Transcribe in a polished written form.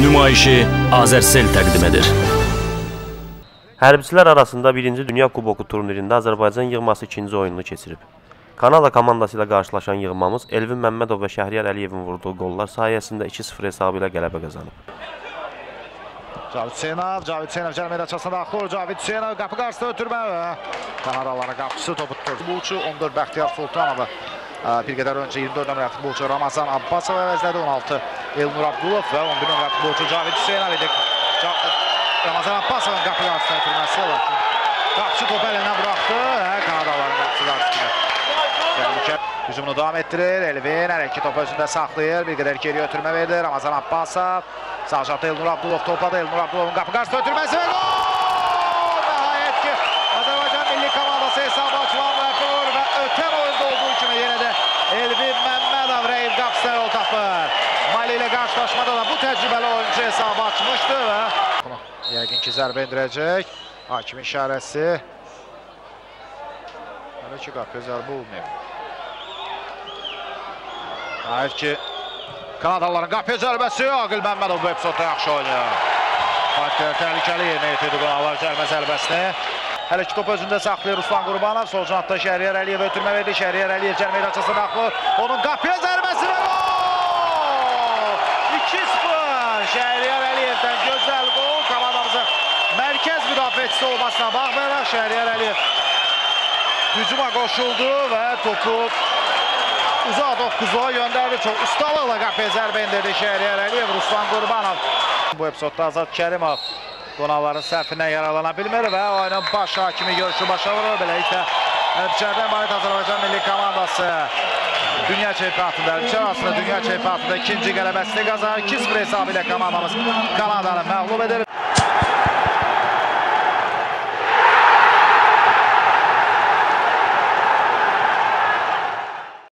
nümayişi Azərsel təqdim edir. Hərbçilər arasında 1-ci Dünya Kuboku turnirində Azərbaycan yığması ikinci oyununu keçirib. Kanada komandası ilə qarşılaşan yığmamız Elvin Məmmədov və Şəhriyar Əliyevin vurduğu qollar sayəsində 2-0 hesabı ilə qələbə qazanıb. Cavid Hüseynov cəl meydançasına daxil olur. Cavid Hüseynov qapı qarşısında ötürmə və Kanadalıların qapısı topu tutur. Futbolçu 14 Bəxtiyar Sultanov bir qədər öncə 24 nömrəli futbolçu Ramazan Abbasov əvəzlədi. 16 Elnur Abdulov və 11 nömrəli futbolçu Cavid Hüseynov idi. Ramazan Abbasovun qapı qarşısına ötürməsi var. Qapısı topu əlindən buraxdı. Kanadalıların qapısı qarşısında. Hücumunu davam etdirir. Elvin hər iki topu özündə saxlayır. Bir qədər geriyə ötürmə verdi. Ramazan Abbasov. Sağcaqda Elnur Abdulov topladı. Elnur Abdulovun qapı qarşısında ötürməsi və gol! Nəhayət ki, Azərbaycan milli komandası hesabı açılan müəffəq və ötən oyunda olduğu kimi yenə də Elvin Məmmədov Reyv qapısına yol tapır. Mali ilə qarşılaşmada da bu təcrübəli oyuncu hesabı açmışdı və yəqin ki, zərbə indirəcək. Hakimin işarəsi. Hələ ki, qapıya zərbə olmayıb. Nəhayət ki, Kanadalıların qapıya zərbəsi. Aqil Məmmədov bu epizodda yaxşı oynayır. Təhlükəli yerinə yetirdi Qonaqlar cərimə zərbəsini. Hələ ki, top özündə saxlayır Ruslan Qurbanov. Sol cinatda Şəhriyar Əliyev ötürmə verdi. Şəhriyar Əliyev cərimə meydançasına daxil. Onun qapıya zərbəsi və gol! 2-0 Şəhriyar Əliyevdən gözəl qol. Komandamızın mərkəz müdafiəçisi olmasına baxmayaraq Şəhriyar Əliyev hücuma qoşuldu və topu uzaq 9-a göndərdi. Çox ustalıqla qapıya zərbə indirdi Şəhriyar Əliyev. Ruslan Qurbanov. Bu epizodda Azad Kərimov qonaqların səhvindən yaralana bilmir və oyunun baş hakimi görüşü başa vurur. Beləliklə, hərbçilərdən ibarət Azərbaycan milli komandası dünya çempionatında, hərbçilər arasında dünya çempionatında ikinci qələbəsini qazanır. 2-0 hesabı ilə komandamız Kanadanı məğlub edir.